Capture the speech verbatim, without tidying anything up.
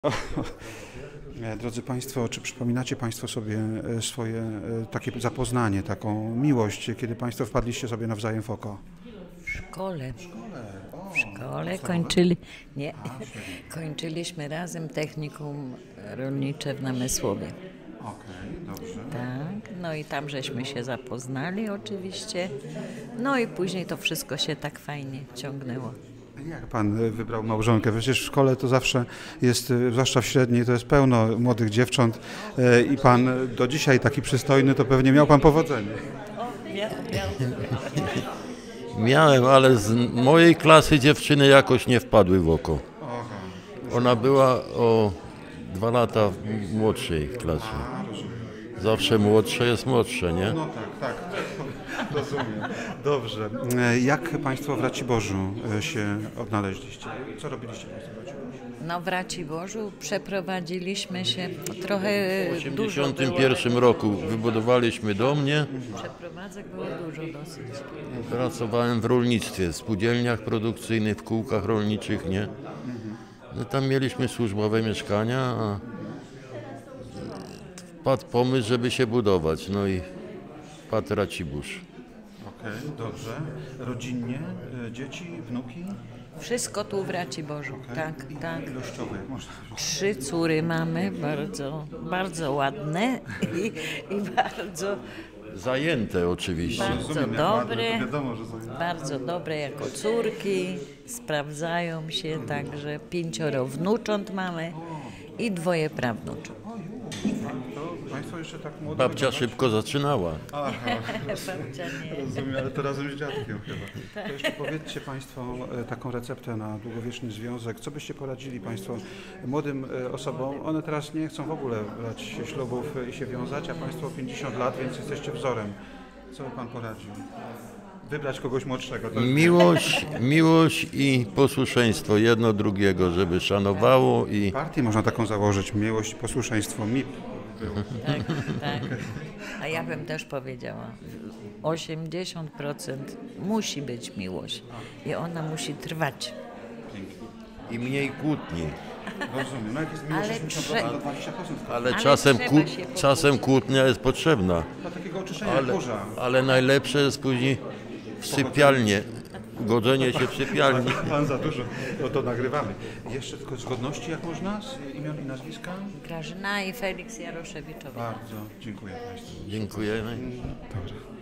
Drodzy Państwo, czy przypominacie Państwo sobie swoje takie zapoznanie, taką miłość, kiedy Państwo wpadliście sobie nawzajem w oko? W szkole. W szkole, o, W szkole kończyli, nie, kończyliśmy razem technikum rolnicze w Namysłowie. Okej, dobrze. Tak, no i tam żeśmy się zapoznali oczywiście, no i później to wszystko się tak fajnie ciągnęło. Jak Pan wybrał małżonkę? Przecież w szkole to zawsze jest, zwłaszcza w średniej, to jest pełno młodych dziewcząt i Pan do dzisiaj taki przystojny, to pewnie miał Pan powodzenie. Miałem, ale z mojej klasy dziewczyny jakoś nie wpadły w oko. Ona była o dwa lata w młodszej klasie. Zawsze młodsze jest młodsze, nie? No tak, tak. Rozumiem. Dobrze. Jak Państwo w Raciborzu się odnaleźliście? Co robiliście Państwo w Raciborzu? No w Raciborzu przeprowadziliśmy się trochę W dużo osiemdziesiątym pierwszym roku wybudowaliśmy dom, nie? Przeprowadzek było dużo dosyć. Pracowałem w rolnictwie, w spółdzielniach produkcyjnych, w kółkach rolniczych, nie? No tam mieliśmy służbowe mieszkania, a wpadł pomysł, żeby się budować, no i wpadł Racibórz. Okej, dobrze. Rodzinnie, dzieci, wnuki? Wszystko tu w Raciborzu, tak, tak. Ilościowe, jak można. Trzy córy mamy, bardzo, bardzo ładne i, i bardzo, Zajęte oczywiście. bardzo dobre, Wiadomo, że są. bardzo dobre jako córki, sprawdzają się, także pięcioro wnucząt mamy i dwoje prawnucząt. To Państwo jeszcze tak młodzi. Babcia szybko zaczynała. Babcia nie. Rozumiem, ale to razem z dziadkiem chyba. To jeszcze powiedzcie Państwo taką receptę na długowieczny związek. Co byście poradzili Państwo młodym osobom? One teraz nie chcą w ogóle brać ślubów i się wiązać, a Państwo pięćdziesiąt lat, więc jesteście wzorem. Co by Pan poradził? Wybrać kogoś młodszego. To jest... Miłość, miłość i posłuszeństwo jedno drugiego, żeby szanowało i... Partię można taką założyć, miłość i posłuszeństwo. M I P. Tak, tak. A ja bym też powiedziała, osiemdziesiąt procent musi być miłość i ona musi trwać. i mniej kłótni. Rozumiem. No jak jest miłość Ale osiemdziesiąt trze- procent, to dwadzieścia procent. Ale, Ale czasem, trzeba kłó... się pogodzić. czasem kłótnia jest potrzebna. Dla takiego oczyszczenia Ale, kurza. ale najlepsze jest później w sypialnie. Godzenie się w sypialni. Pan za dużo, no to nagrywamy. Jeszcze tylko zgodności jak można z imion i nazwiska? Grażyna i Felix Jaroszewiczowie. Bardzo dziękuję Państwu. Dziękujemy. Dobrze.